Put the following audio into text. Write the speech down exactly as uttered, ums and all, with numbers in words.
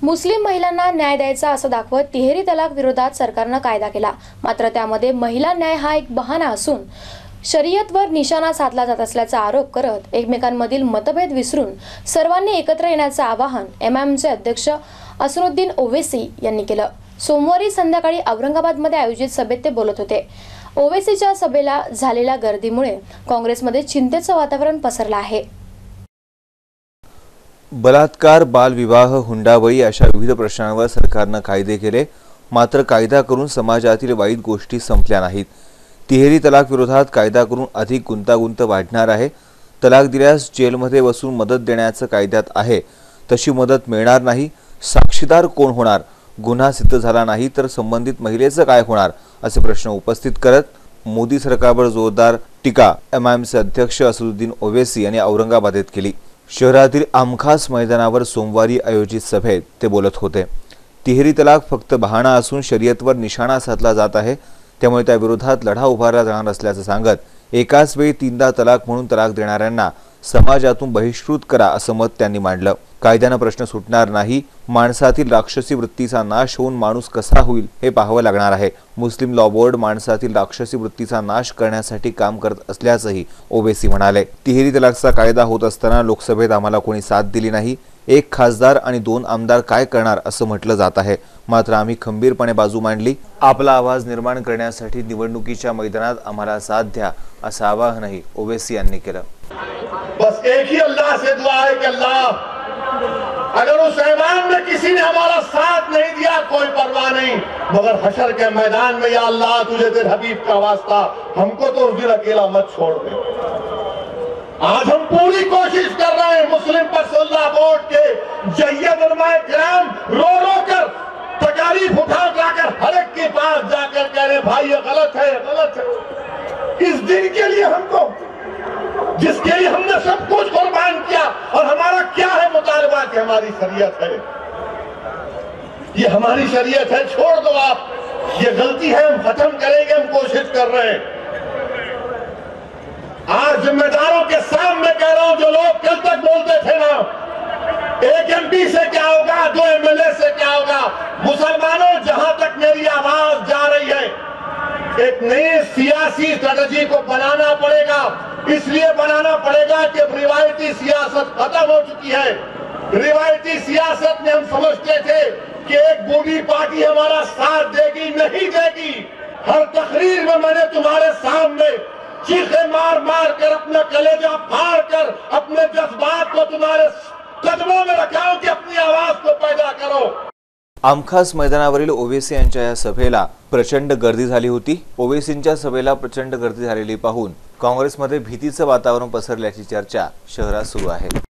मुस्लिम महिलांना न्याय द्यायचा असं दाखवत तिहेरी तलाक विरोधात सरकारनं कायदा केला। मात्र त्यामध्ये महिला न्याय हा एक बहाणा असून शरीयतवर निशाणा साधला जात असल्याचा आरोप करत एकमेकांमधील मतभेद विसरून सर्वांनी एकत्र येण्याचं आवाहन एम आय एमचे अध्यक्ष असरुद्दीन ओवैसी यांनी केलं। सोमवारी संध्याकाळी औरंगाबादमध्ये आयोजित सभेत ते बोलत होते। ओवैसीच्या सभेला झालेल्या गर्दीमुळे काँग्रेसमध्ये चिंतेचं वातावरण पसरलं आहे। बलात्कार, बालविवाह, हुंडाबळी अशा विविध प्रश्नांवर सरकारने कायदे केले, मात्र कायदा करून समाजातील वाईट गोष्टी संपल्या नाहीत। तिहेरी तलाक विरोधात कायदा करून अधिक गुंतागुंत वाढणार आहे। तलाक दिल्यास जेलमध्ये बसून मदत देण्याचं कायद्यात आहे, तशी मदत मिळणार नाही। साक्षीदार कोण होणार? गुन्हा सिद्ध झाला नाही तर संबंधित महिलेचं काय होणार, असे प्रश्न उपस्थित करत मोदी सरकारवर जोरदार टीका एम आय एमचे अध्यक्ष असरुद्दीन ओवैसी यांनी औरंगाबादेत केली। शहरातील आमखास मैदानावर सोमवारी आयोजित सभेत ते बोलत होते। तिहेरी तलाक फक्त बहाणा असून शरीयतवर निशाणा साधला जात आहे, त्यामुळे त्या विरोधात लढा उभारला जाणार असल्याचं सांगत एकाच वेळी तीनदा तलाक म्हणून तलाक देणाऱ्यांना समाजातून बहिष्कृत करा असं मत त्यांनी मांडलं। कायद्याने प्रश्न सुटणार नाही, माणसातील राक्षसी वृत्तीचा नाश होऊन माणूस कसा होईल हे पाहावं लागणार आहे। मुस्लिम लॉ बोर्ड माणसातील राक्षसी वृत्तीचा नाश करण्यासाठी काम करत असल्याचंही ओवैसी म्हणाले। तिहेरी तलाकचा कायदा होत असताना लोकसभेत आम्हाला कोणी साथ दिली नाही। एक खासदार आणि दोन आमदार काय करणार असं म्हटलं जात आहे, मात्र आम्ही खंबीरपणे बाजू मांडली। आपला आवाज निर्माण करण्यासाठी निवडणुकीच्या मैदानात आम्हाला साथ द्या असं आवाहनही ओवैसी यांनी केलं। बस एक ही अल्लाह से दुआ है कि अल्लाह, अगर उस ऐवान में किसी ने हमारा साथ नहीं दिया कोई परवाह नहीं, मगर हशर के मैदान में या अल्लाह तुझे तेरे हबीब का वास्ता, हमको तो उस दिन अकेला मत छोड़ दे। आज हम पूरी कोशिश कर रहे हैं मुस्लिम पर्सनल बोर्ड के जय्यद उलमाए किराम रो रो कर तकारीफ उठा उठाकर हर एक के पास जाकर कह रहे भाई ये गलत है, गलत है। इस दिन के लिए हमको, जिसके लिए हमने सब कुछ कुर्बान किया, और हमारा क्या है मुतालबा कि हमारी शरीयत है, ये हमारी शरीयत है, छोड़ दो आप, ये गलती है, हम खत्म करेंगे, हम कोशिश कर रहे हैं। आज जिम्मेदारों के सामने कह रहा हूं, जो लोग कल तक बोलते थे ना एक एम पी से क्या होगा, दो एम एल ए से क्या होगा, मुसलमानों जहां तक मेरी आवाज जा रही है, एक नई सियासी स्ट्रेटजी को बनाना पड़ेगा। इसलिए बनाना पड़ेगा कि रिवायती सियासत खत्म हो चुकी है। रिवायती सियासत में हम समझते थे कि एक बूढ़ी पार्टी हमारा साथ देगी, नहीं देगी। हर तकरीर में मैंने तुम्हारे सामने चीखे मार मार कर, अपना कलेजा फाड़ कर, अपने जज्बात को तुम्हारे कदमों में रखा हूं कि अपनी आवाज को पैदा करो। आमखास मैदानावरील ओवैसी यांच्या या सभेला प्रचंड गर्दी झाली होती। ओवैसींच्या सभेला प्रचंड गर्दी झालेली पाहून काँग्रेसमध्ये भीतीचं वातावरण पसरल्याची चर्चा शहरात सुरू आहे।